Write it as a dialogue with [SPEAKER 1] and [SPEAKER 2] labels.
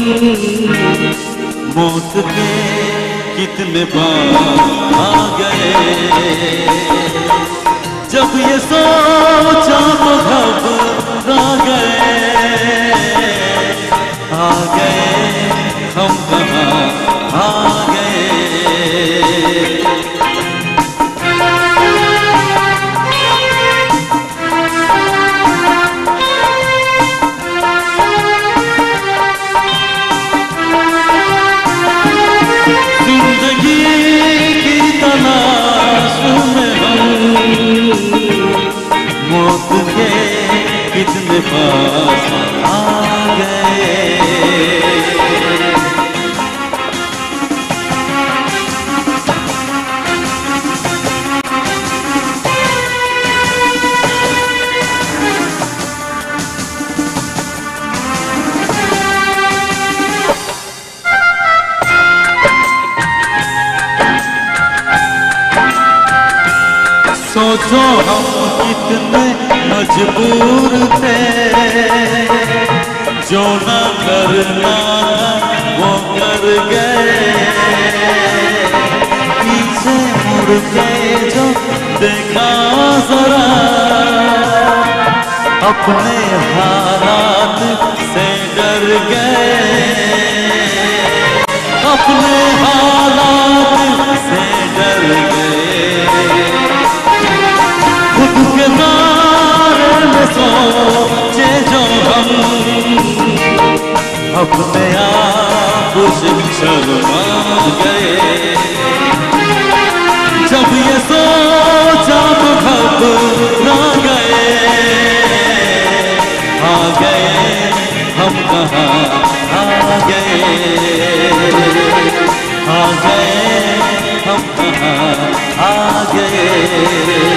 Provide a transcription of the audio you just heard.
[SPEAKER 1] मौत के कितने बार आ गए, जब ये सोचा तो घबरा गए, आ गए हम कहाँ आ गए। मौत के कितने पास आ गए। सोचो हम कितने मजबूर थे, जो न करना वो कर गए। पीछे मुड़ के जो देखा जरा, अपने हालात से डर गए, अपने हालात से डर गए। खुद के बारे में सोचे जो हम, अपने आप से शर्मा गए। जब ये सोचा तो घबरा गए, आ गए हम कहाँ आ गए, आ गए हम कहाँ आ गए।